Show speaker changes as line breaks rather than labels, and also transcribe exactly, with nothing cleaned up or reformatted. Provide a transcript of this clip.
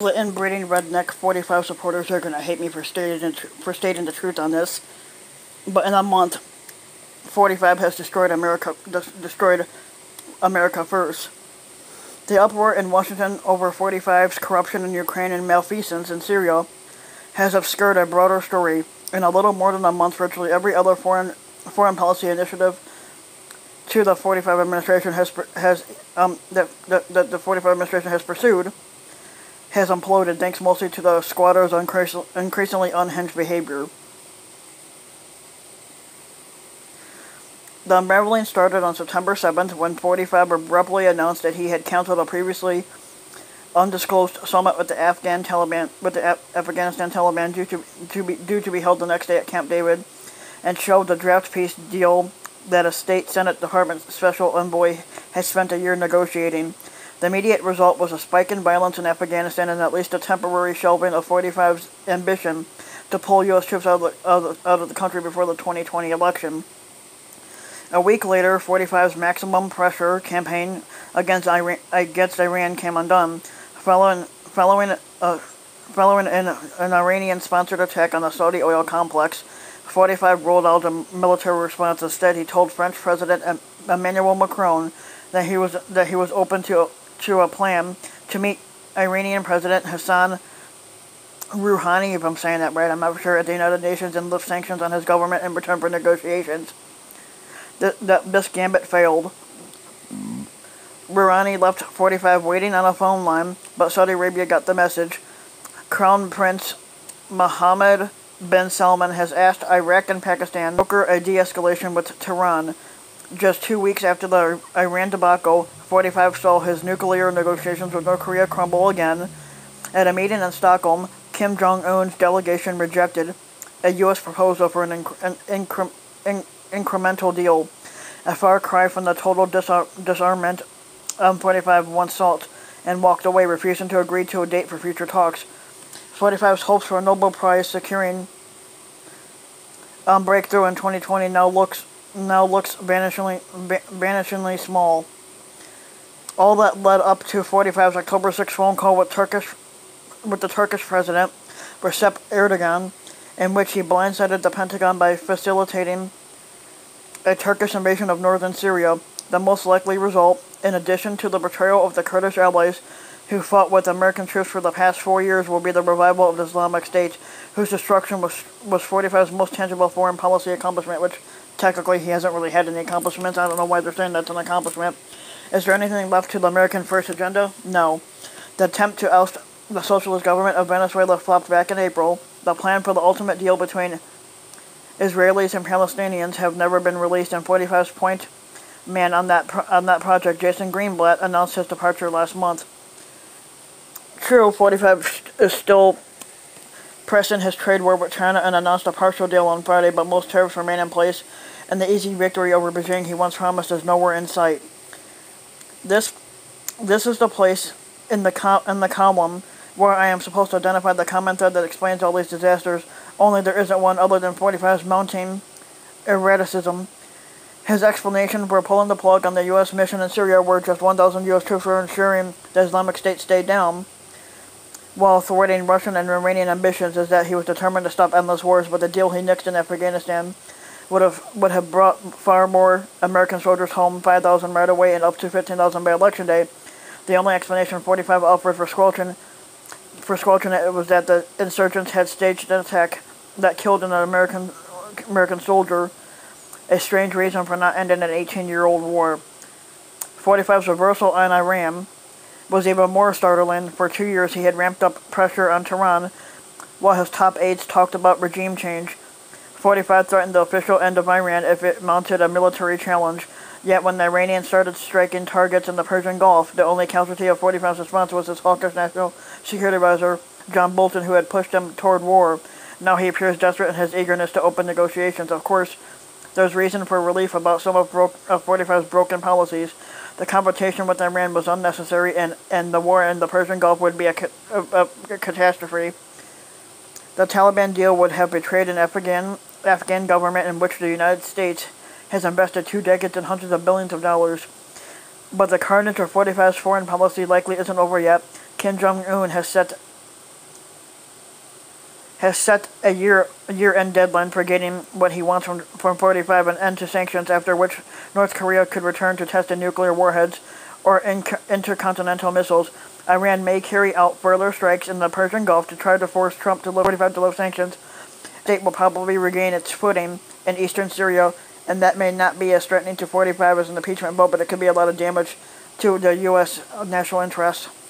The inbreeding redneck forty-five supporters are going to hate me for stating, for stating the truth on this. But in a month, forty-five has destroyed America, destroyed America first. The uproar in Washington over forty-five's corruption in Ukraine and malfeasance in Syria has obscured a broader story. In a little more than a month, virtually every other foreign foreign policy initiative to the forty-five administration has has um that the, the, the forty-five administration has pursued has imploded, thanks mostly to the squatters' increasingly unhinged behavior. The unraveling started on September seventh when forty-five abruptly announced that he had canceled a previously undisclosed summit with the Afghan Taliban, with the Af Afghanistan Taliban, due to to be due to be held the next day at Camp David, and shelved the draft peace deal that a state Senate Department special envoy has spent a year negotiating. The immediate result was a spike in violence in Afghanistan and at least a temporary shelving of forty-five's ambition to pull U S troops out of the, out of the, out of the country before the twenty twenty election. A week later, forty-five's maximum pressure campaign against Iran, against Iran came undone, following following uh, following an, an Iranian-sponsored attack on the Saudi oil complex. forty-five rolled out a military response. Instead, he told French President Emmanuel Macron that he was that he was open to to a plan to meet Iranian President Hassan Rouhani, if I'm saying that right, I'm not sure, at the United Nations and lift sanctions on his government in return for negotiations. Th that this gambit failed. Rouhani left forty-five waiting on a phone line, but Saudi Arabia got the message. Crown Prince Mohammed bin Salman has asked Iraq and Pakistan to broker a de-escalation with Tehran. Just two weeks after the Iran debacle, forty-five saw his nuclear negotiations with North Korea crumble again. At a meeting in Stockholm, Kim Jong-un's delegation rejected a U S proposal for an, inc an incre in incremental deal, a far cry from the total disar disarmament um, forty-five once sought, and walked away, refusing to agree to a date for future talks. forty-five's hopes for a Nobel Prize securing um, breakthrough in twenty twenty now looks now looks vanishingly vanishingly small. All that led up to forty-five's October sixth phone call with Turkish with the Turkish president Recep Erdogan, in which he blindsided the Pentagon by facilitating a Turkish invasion of northern Syria. The most likely result, in addition to the betrayal of the Kurdish allies who fought with American troops for the past four years, will be the revival of the Islamic State, whose destruction was was forty-five's most tangible foreign policy accomplishment, which technically he hasn't really had any accomplishments. I don't know why they're saying that's an accomplishment. Is there anything left to the American First agenda? No. The attempt to oust the socialist government of Venezuela flopped back in April. The plan for the ultimate deal between Israelis and Palestinians have never been released, and forty-five's point man on that pro on that project, Jason Greenblatt, announced his departure last month. True, forty-five is still pressing his trade war with China and announced a partial deal on Friday, but most tariffs remain in place, and the easy victory over Beijing he once promised is nowhere in sight. This, this is the place in the com in the column where I am supposed to identify the common thread that explains all these disasters. Only there isn't one other than forty-five's mounting erraticism. His explanation for pulling the plug on the U S mission in Syria, where just one thousand U S troops were ensuring the Islamic State stayed down, while thwarting Russian and Iranian ambitions, is that he was determined to stop endless wars, but the deal he nixed in Afghanistan would have would have brought far more American soldiers home, five thousand right away and up to fifteen thousand by election day. The only explanation forty-five offered for squelching, for squelching it was that the insurgents had staged an attack that killed an American American soldier, a strange reason for not ending an eighteen-year-old war. forty-five's reversal on Iran was even more startling. For two years he had ramped up pressure on Tehran, while his top aides talked about regime change. forty-five threatened the official end of Iran if it mounted a military challenge, yet when the Iranians started striking targets in the Persian Gulf, the only casualty of forty-five's response was his hawkish National Security Advisor, John Bolton, who had pushed him toward war. Now he appears desperate in his eagerness to open negotiations. Of course, there's reason for relief about some of, bro of forty-five's broken policies. The confrontation with Iran was unnecessary, and, and the war in the Persian Gulf would be a, ca a, a catastrophe. The Taliban deal would have betrayed an Afghan, Afghan government in which the United States has invested two decades and hundreds of billions of dollars. But the carnage of forty-five's foreign policy likely isn't over yet. Kim Jong-un has set has set a year year-end deadline for getting what he wants from, from forty-five, an end to sanctions, after which North Korea could return to tested nuclear warheads or inc intercontinental missiles. Iran may carry out further strikes in the Persian Gulf to try to force Trump to lift forty-five to lift sanctions. The state will probably regain its footing in eastern Syria, and that may not be as threatening to forty-five as an impeachment vote, but it could be a lot of damage to the U S national interest.